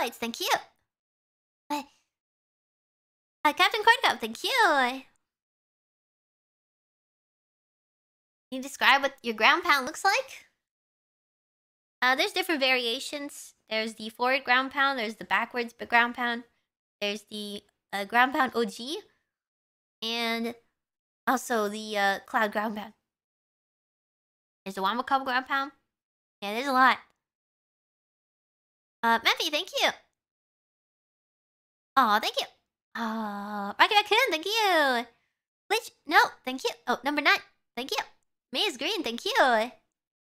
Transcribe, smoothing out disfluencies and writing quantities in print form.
lights, thank you. Captain Corn Cup, thank you. Can you describe what your ground pound looks like? There's different variations. There's the forward ground pound, there's the backwards ground pound, there's the ground pound OG, and also the cloud ground pound. There's the Wamba Cup ground pound. Yeah, there's a lot. Memphi, thank you. Oh, thank you. Rocky Raccoon, thank you. Glitch, no, thank you. Oh, number 9, thank you. Maze Green, thank you.